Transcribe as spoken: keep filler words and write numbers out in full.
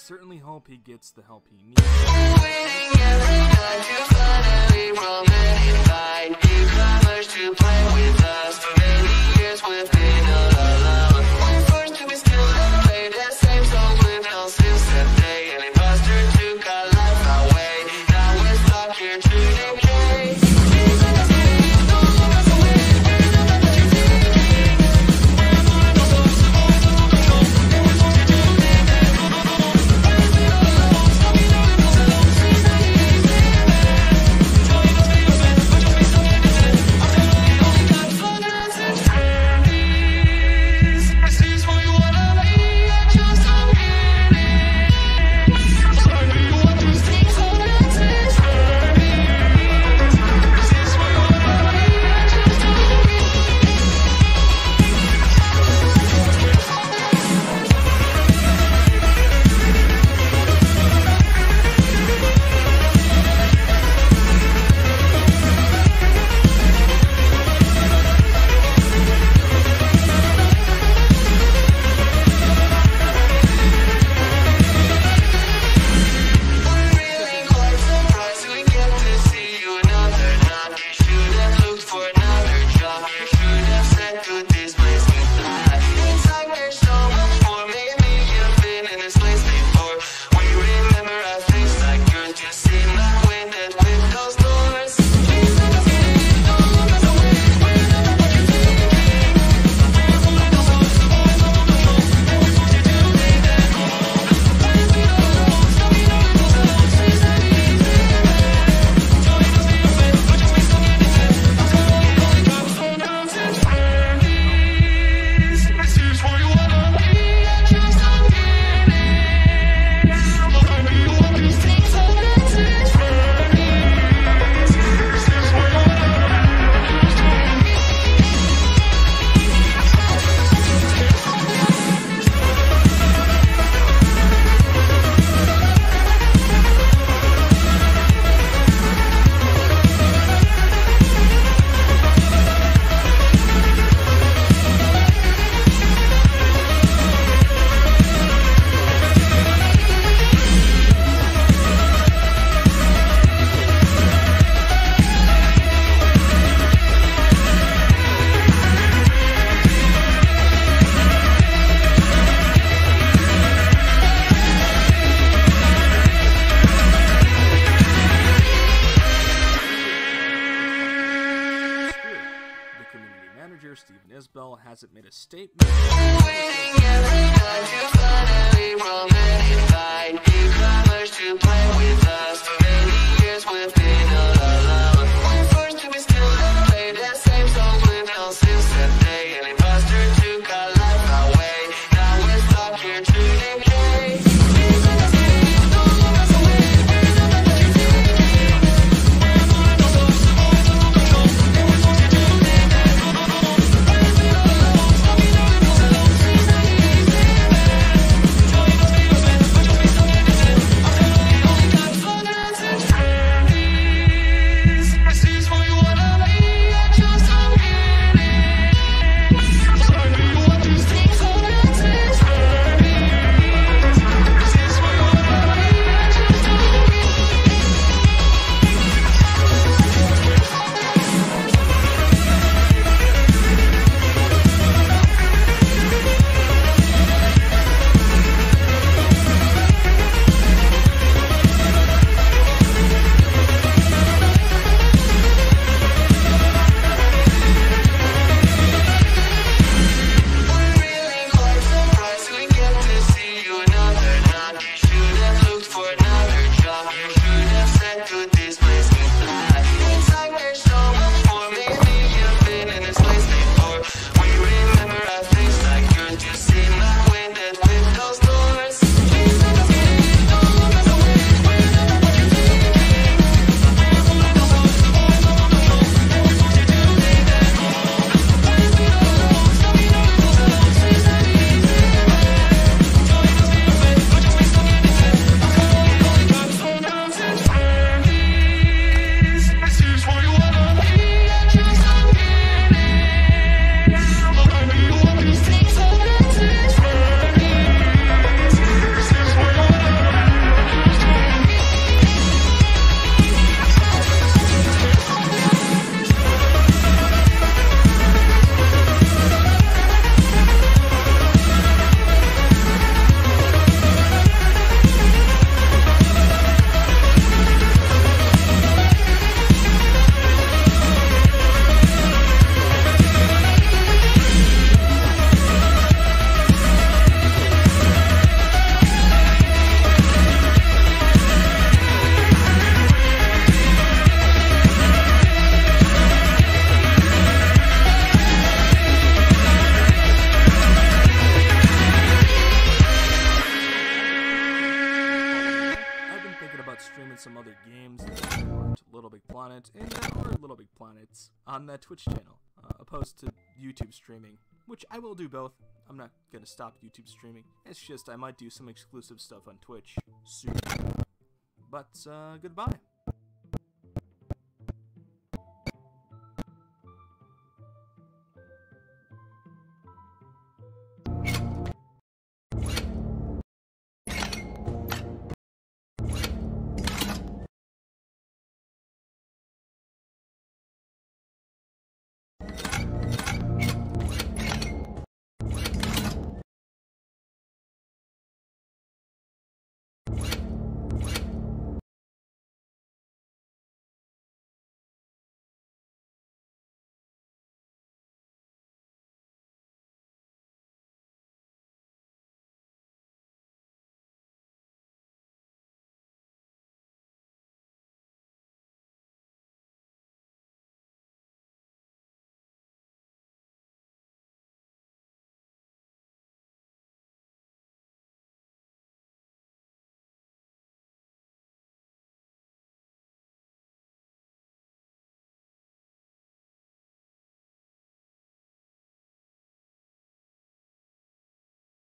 certainly hope he gets the help he needs. Waiting every night to finally romanticize newcomers to play with us. For many years we've been alone. When first we still have played the same song with no since day. An imposter took our life away. Now we're stuck here to decay. Hasn't made a statement. Waiting every night to finally romanticize newcomers to play with us. For many years we've been alone. When first we still have played the same song with no since that day. An imposter took our life away. Now we're stuck here to decay. Fun highlights on that Twitch channel, uh, opposed to YouTube streaming, which I will do both. I'm not gonna stop YouTube streaming. It's just I might do some exclusive stuff on Twitch soon. But uh, goodbye.